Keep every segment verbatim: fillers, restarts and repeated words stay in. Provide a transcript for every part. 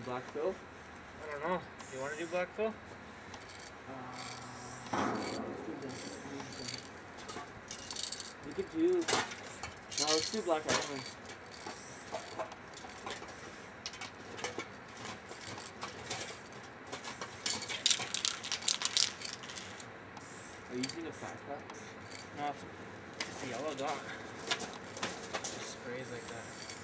black fill? I don't know. You want to do black fill? Uh, we could do. No, let's do black outline. Are you using a fat cut? No, it's just a yellow dot. Just sprays like that.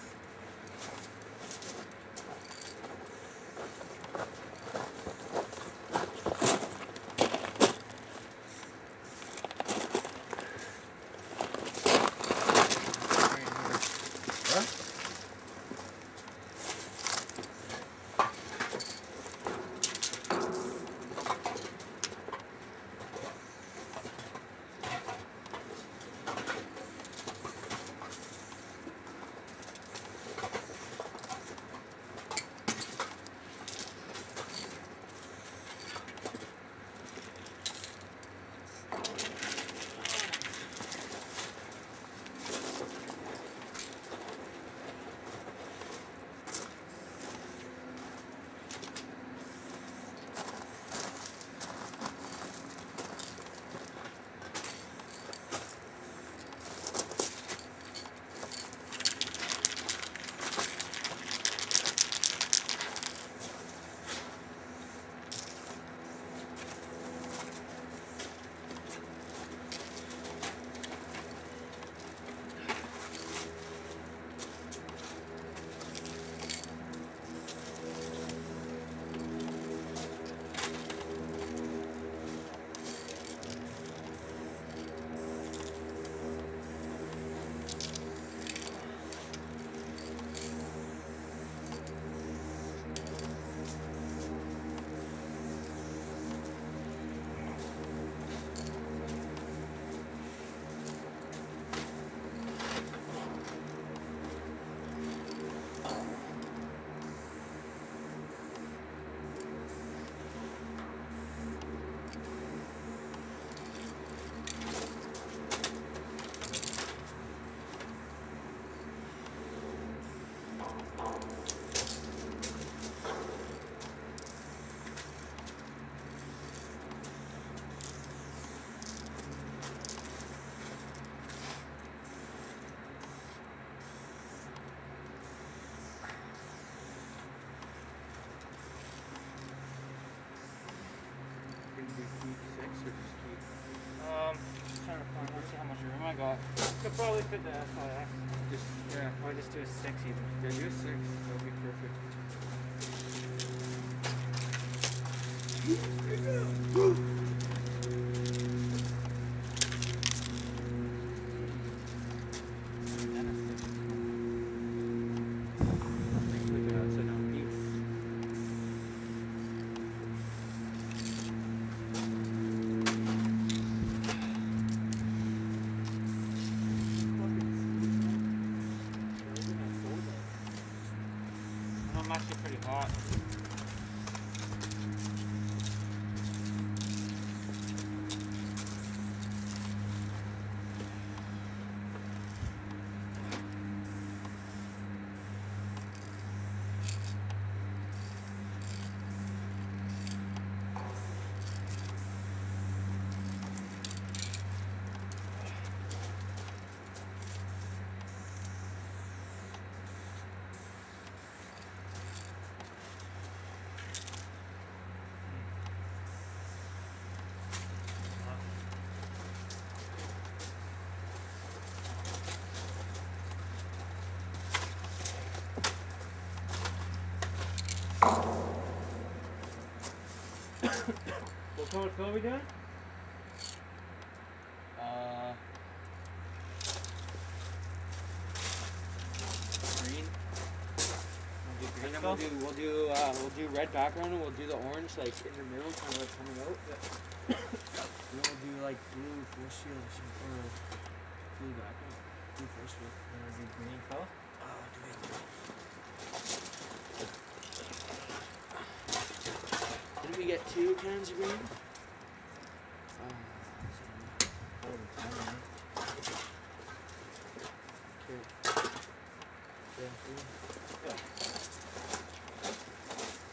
Um, just trying to find out, see how much room I got. Could probably fit the S I X. Just, yeah. Or just do a six even. Yeah, do a six. That would be perfect. I'm actually pretty hot. What color fill are we doing? Uh, green. We'll do green And then fill? we'll do we'll do uh, we'll do red background and we'll do the orange like in the middle, kind of like coming out. Yeah. And then we'll do like blue force field or something, or blue background, blue force field. And we'll do green fill? Oh, do we? Didn't we get two cans of green? Uh, okay. Yeah. Yeah.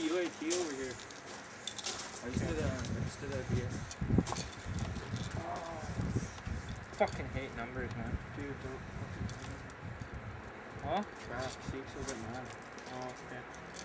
U A T over here. I just did a, I just did a B S. Oh, fucking hate numbers, man. Dude, don't fucking. Huh? Traffic seeks will get mad. Oh, okay.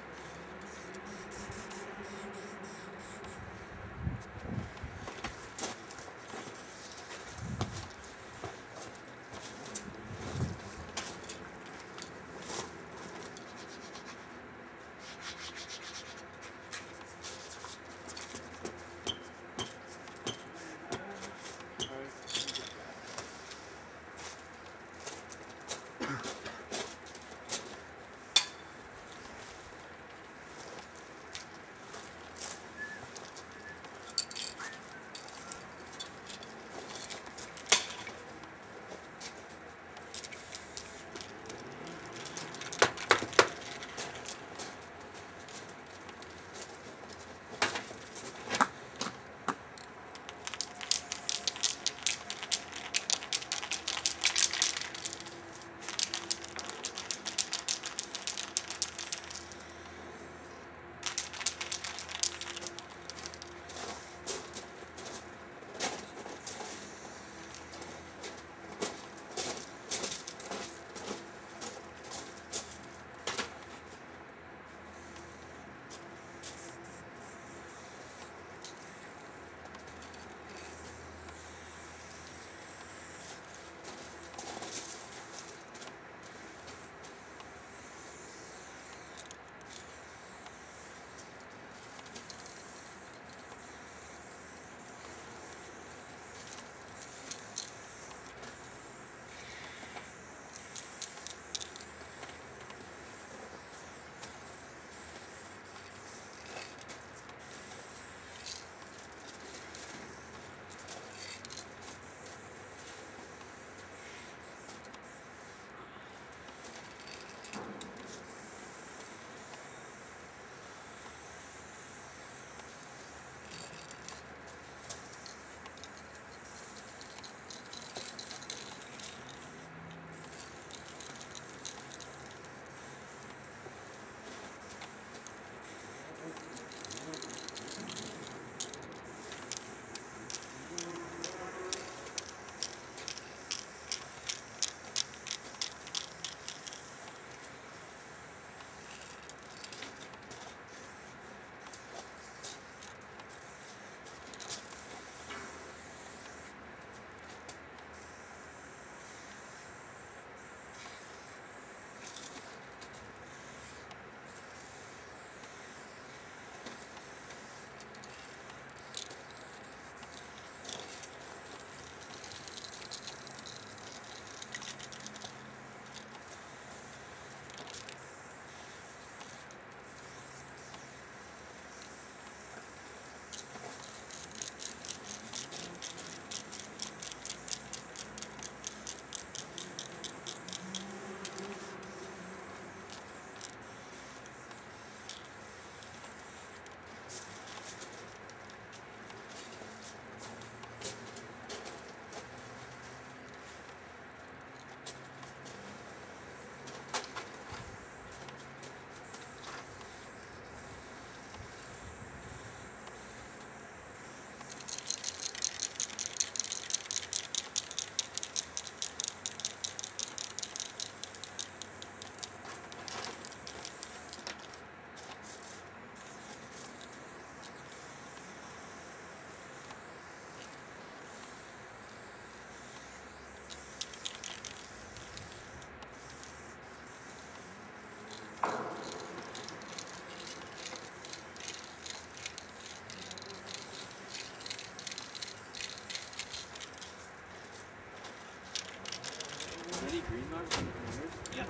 Any green marks on the corners? Yeah.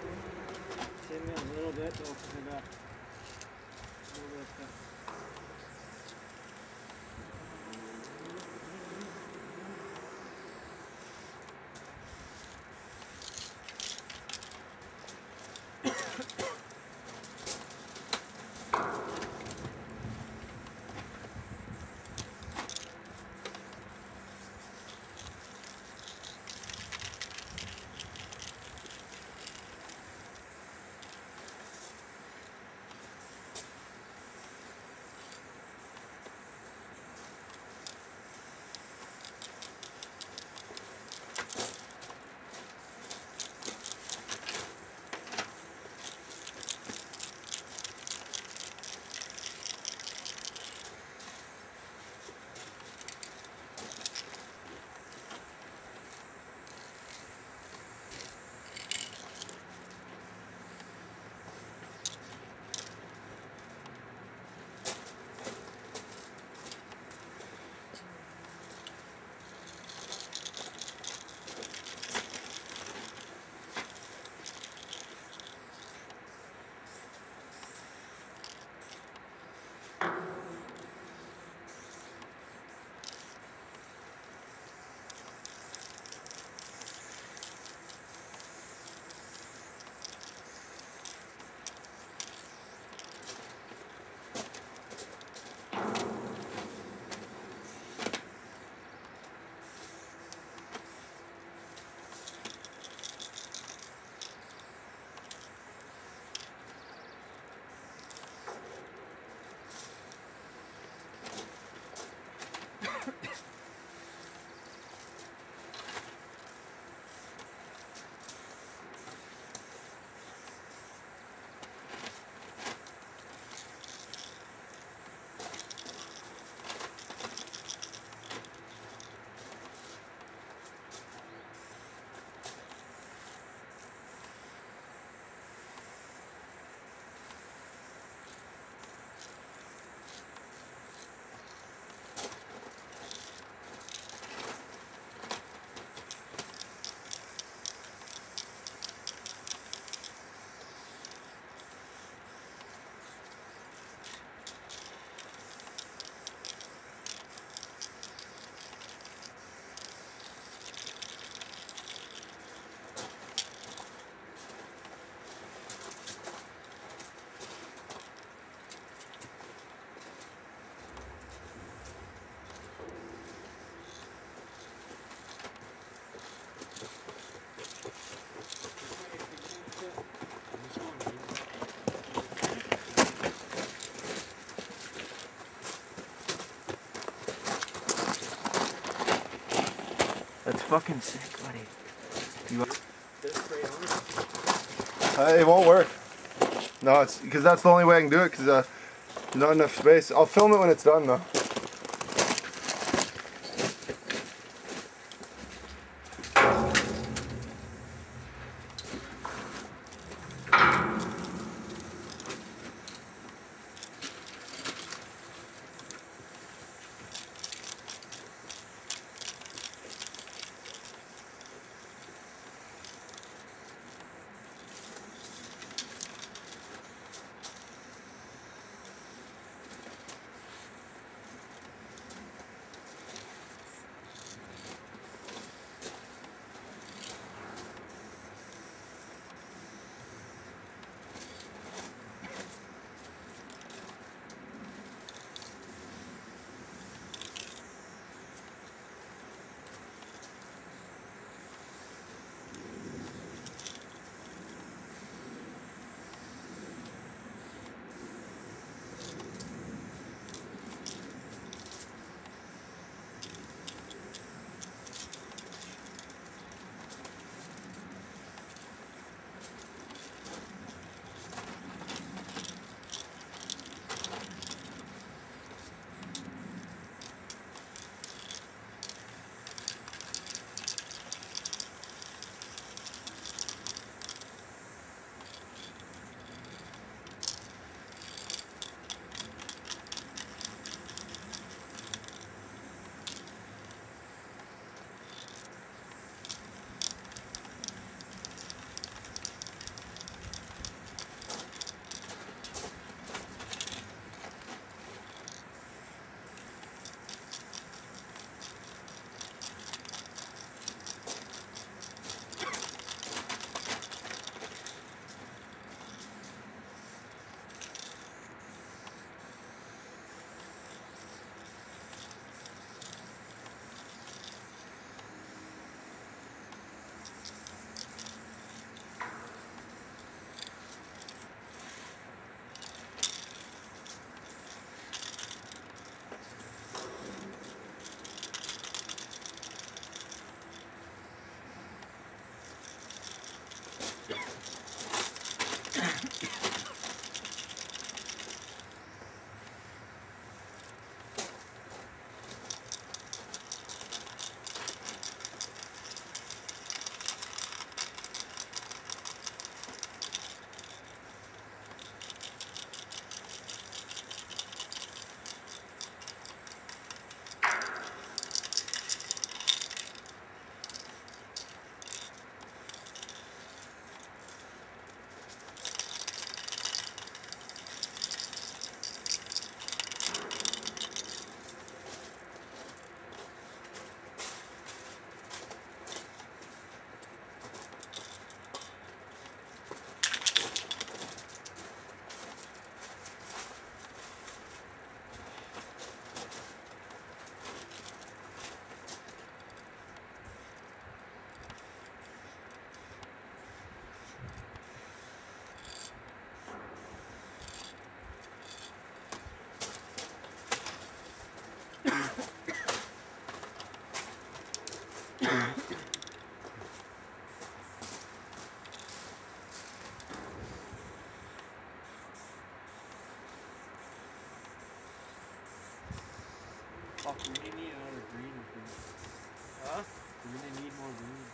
Same in a little bit, though, because I got a little bit of stuff. fucking sick, buddy. You uh, it won't work. No, it's because that's the only way I can do it. Because uh, there's not enough space. I'll film it when it's done, though. Fuck, we really need another green. Huh? We really need more green.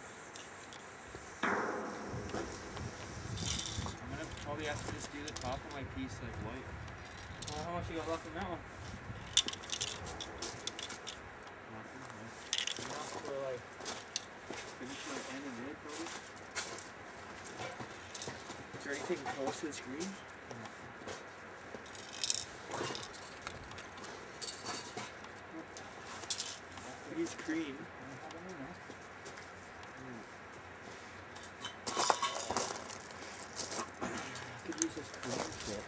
I'm gonna probably have to just do the top of my piece like white. Well, how much you got left in that one? Nothing, right? Enough for like. Finish like end of mid probably. Is there anything close to the screen? Use cream. I could use this cream kit.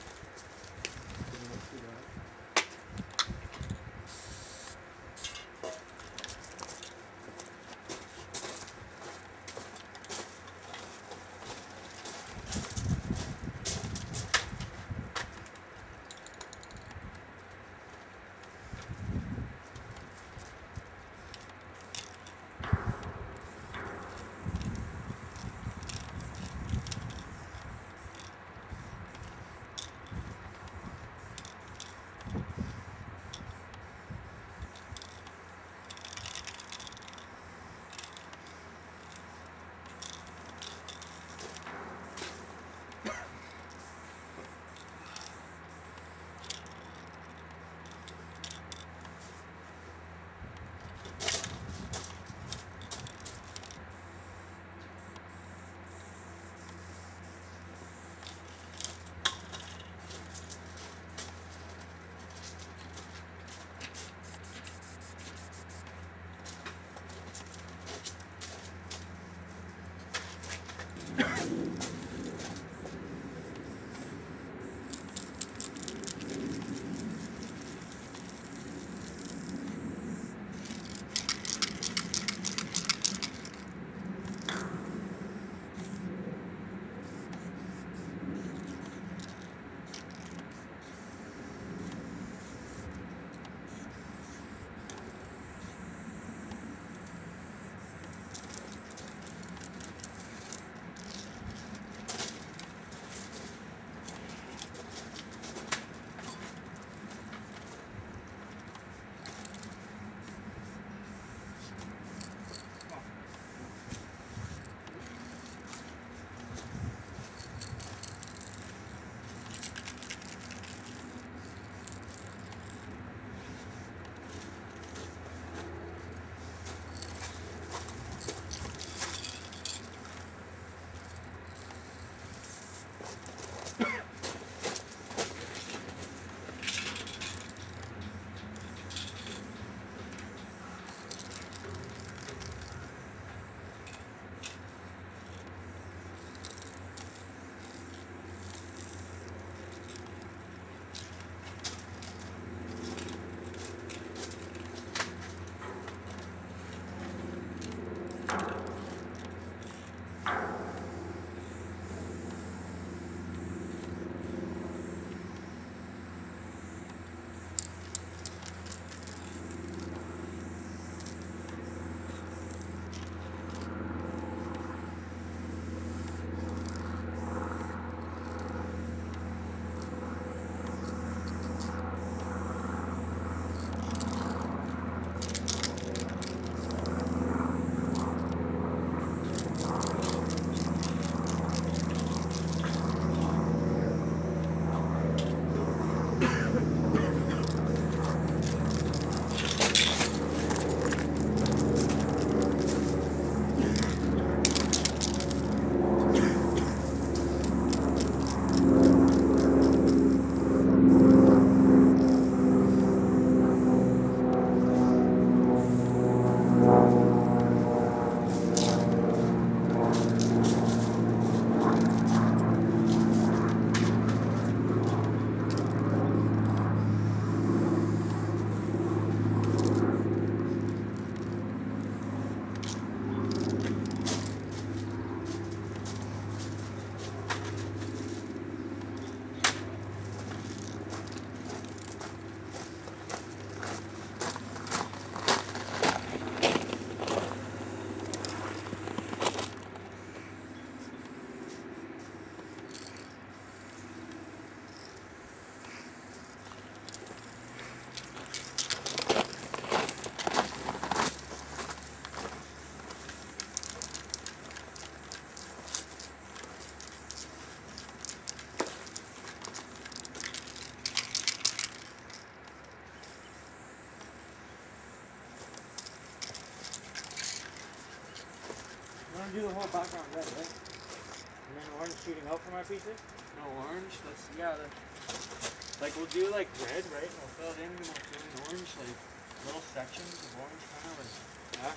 to do the whole background red, right? And then orange shooting out from our pieces? No orange. Let's, yeah. The, like, we'll do like red, right? And we'll fill it in and we'll fill in orange, like little sections of orange, kind of like that.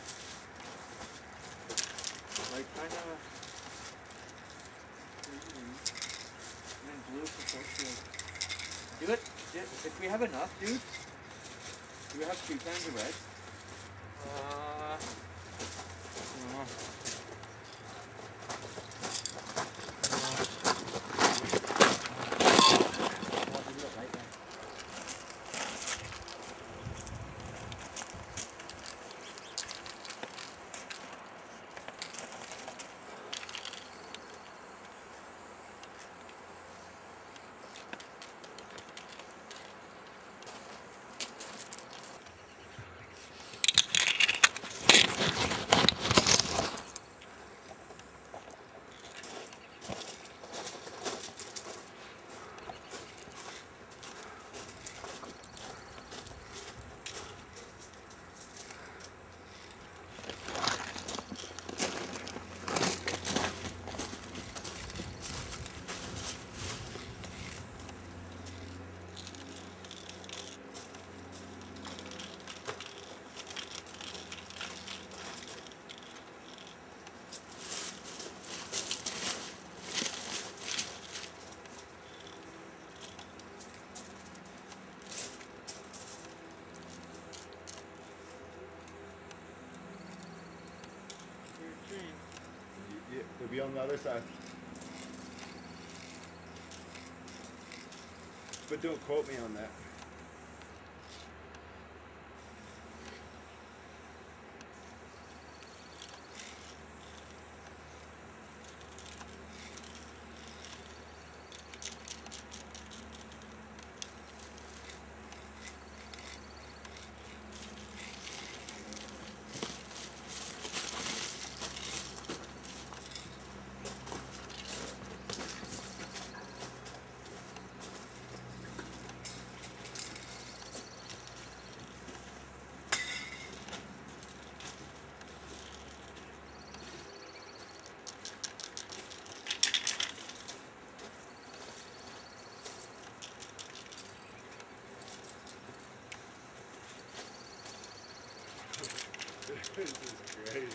Like, kind of. And then blue for force field. Do it. If we have enough, dude. Do we have two cans of red? Uh. I don't know. It'll be on the other side. But don't quote me on that. This is crazy, man.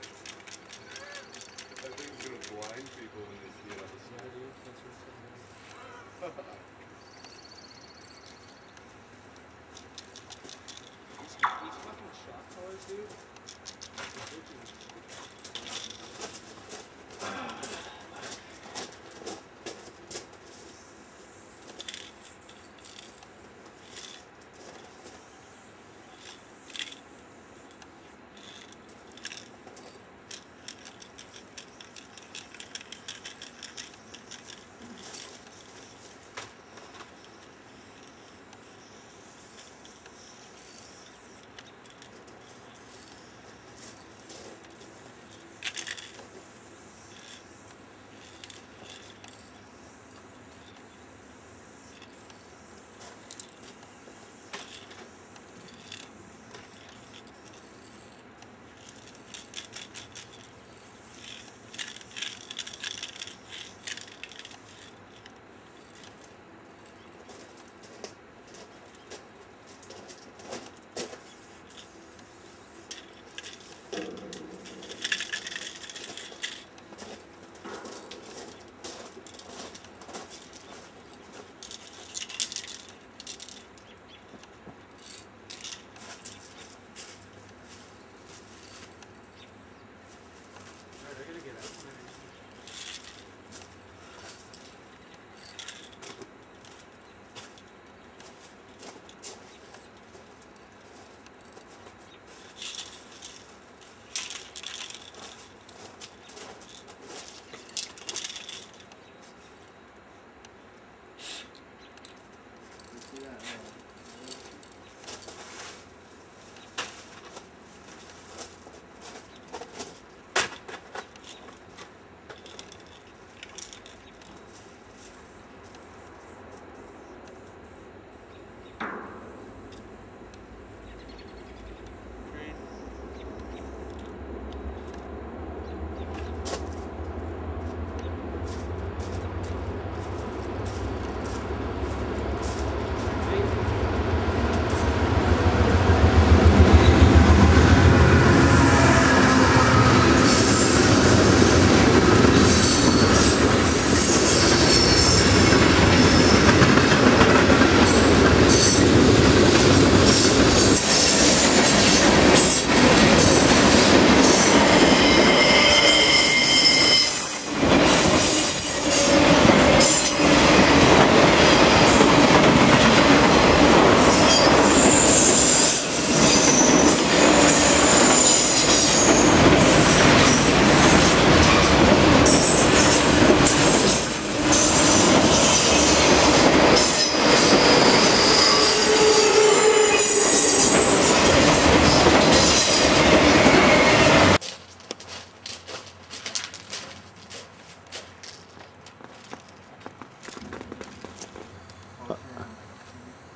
That thing's gonna blind people when they see it on the side. Yeah, dude, that's what's going on. These, these fucking shot colors, dude.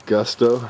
Gusto.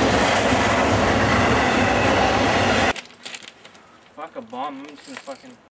Fuck a bomb, I'm just gonna fucking